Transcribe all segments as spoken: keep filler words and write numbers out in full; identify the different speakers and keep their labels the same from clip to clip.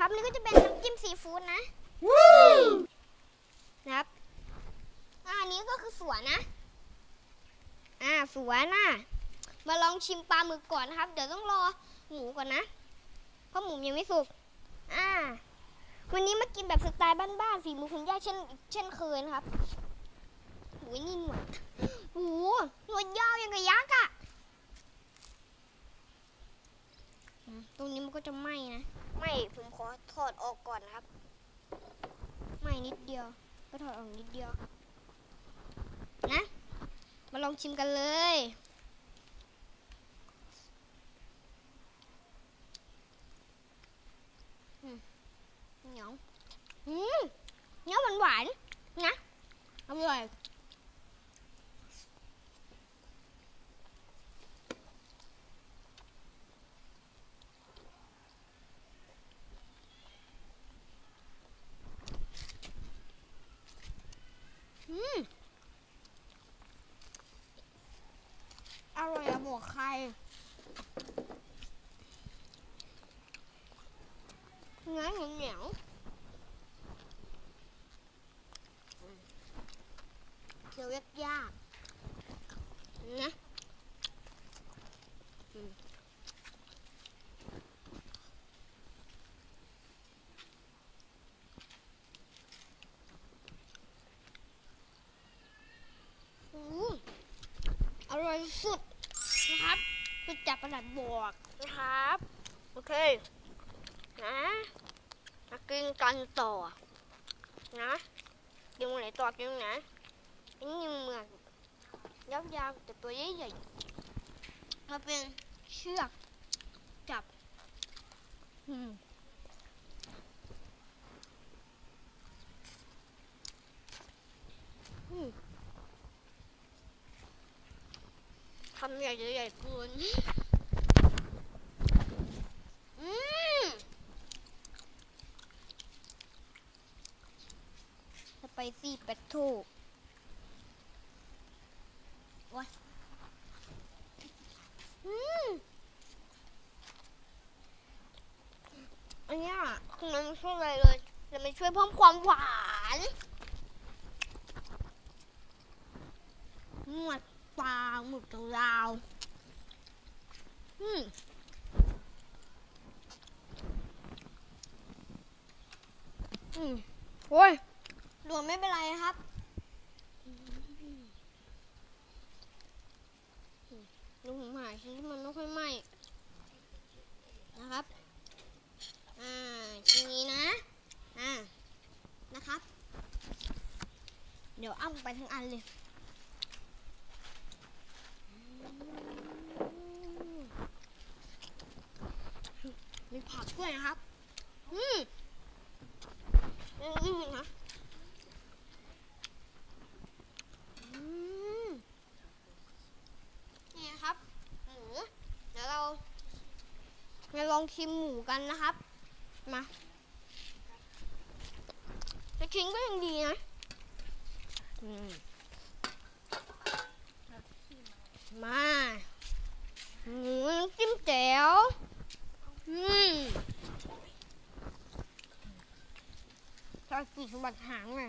Speaker 1: ครับนี่ก็จะเป็นน้ำจิ้มซีฟู้ดนะนะครับอันนี้ก็คือสวนนะอ่าสวนนะมาลองชิมปลาหมึกก่อนนะครับเดี๋ยวต้องรอหมูก่อนนะเพราะหมูยังไม่สุกอ่าวันนี้มากินแบบสไตล์บ้านๆฝีมือคุณย่าเช่นเช่นเคยนะครับโอ้ยนี่หนวดโอ้โหหนวดยาวยังกับยักษ์อะตรงนี้มันก็จะไหม้นะไหม้ผมขอถอดออกก่อนนะครับไหม้นิดเดียวก็ถอดออกนิดเดียวนะมาลองชิมกันเลยเหนียวอืมเนื้อหวานๆนะอร่อยอืมอร่อยอะหมวกไข่เนื้อเหนียวเคี้ยวยากๆนะอร่อยสุดนะครับสุดจากประดับบวกนะครับโอเคนะมากินกันต่อนะกินไหนต่อกินไหนอันนี้เหมือนยาวๆแต่ตัวใหญ่ๆมาเป็นเชือกจับอืมอืมคำใหญ่ใหญ่เกินอืมสไปซี่เป็ดโต้ว้ายอืมอันนี้คือมันไม่ช่วยอะไรเลยแต่มันช่วยเพิ่มความหวานหนวดปลาหมึกยาวอืมอืมโอ้ยรวมไม่เป็นไรนะครับดูผมหาชิ้นที่มันไม่ค่อยไหม้นะครับอ่าชิ้นนี้นะอ่านะครับเดี๋ยวอ้ำไปทั้งอันเลยมีผักด้วยนะครับอืมยังยืดนะอืมนี่นะครับหมูเดี๋ยวเรามาลองชิมหมูกันนะครับมาแต่ชิ้นก็ยังดีนะอืมมาหมูจิ้มแจ่วอืมชอบกินสมบัติหางเลย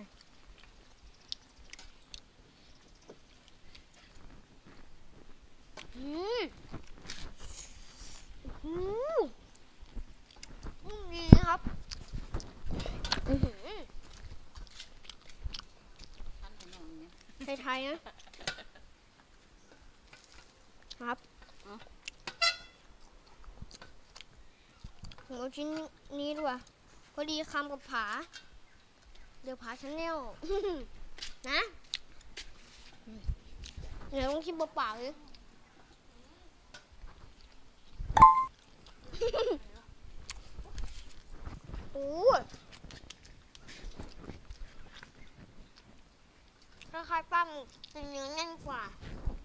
Speaker 1: อืมอืมดีนะครับอือหือไทยๆนะครับผมเอาชิ้นนี้ด้วยพอดีคำกับผาเดี๋ยวผาชาแนลนะเดี๋ยวต้องชิมเปล่าๆเลยโอ้คล้ายๆปลาหมึกเป็นเนื้อแน่นกว่า